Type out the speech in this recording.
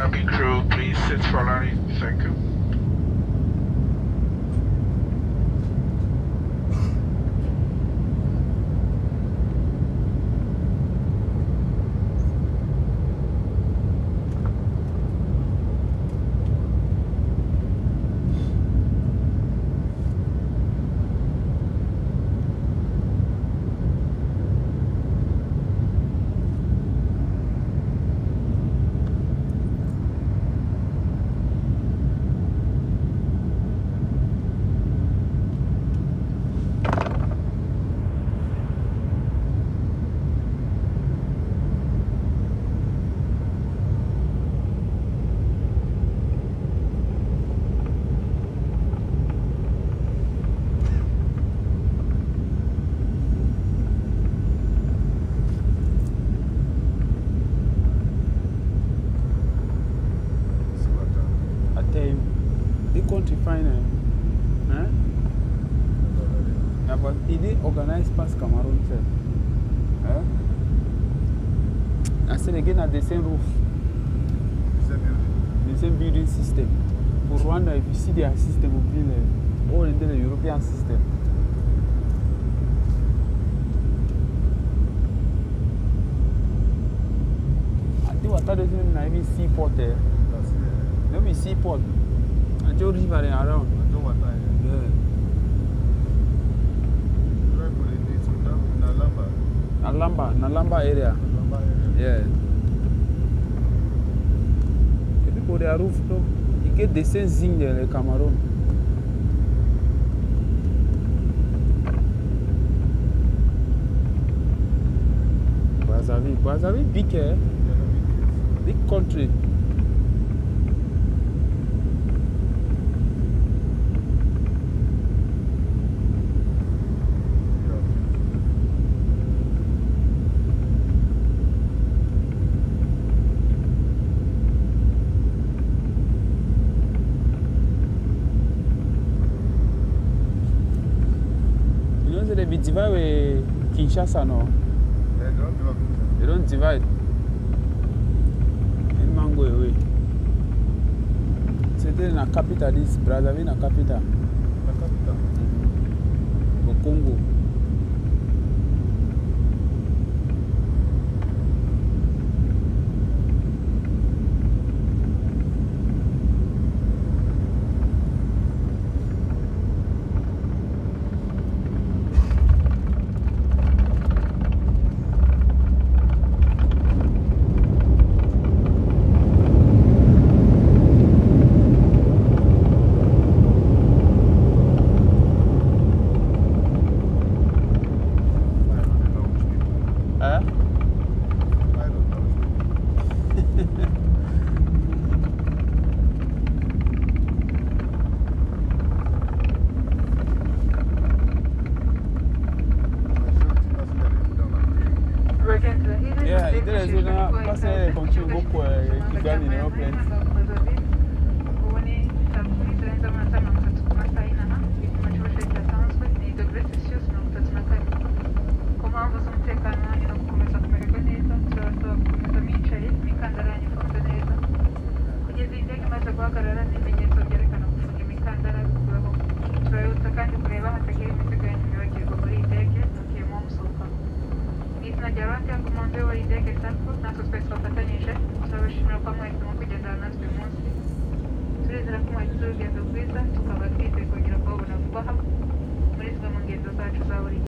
Cabin crew, please sit for landing. Thank you. Country final, yeah, but it is organized past Cameroon, sir. I said again at the same roof, the same building system. For Rwanda, if you see their system, will be all in the European system. I think what that doesn't mean seaport there. Let me seaport. I don't river around. I don't want time. Yeah. Nalamba area. Yeah. The people they are roof though. You get the same thing there in Cameroon. Brazzaville big, eh? Big country. They divide with Kinshasa, no? They don't divide. In Mango away. C'était la capitale, this Brazzaville, la capitale. La capitale? Au Congo. Yeah, it is parce que continue beaucoup qui gagne in airplanes. Davanti al comando idee che sta naso spesso fatanice, sono come mu kugenda natwe munsi turezera ko mwagize urugendo rwiza tukaba twiteguye kugira ngo babona vuba aha muri zimwe mu ngendo zacu za buri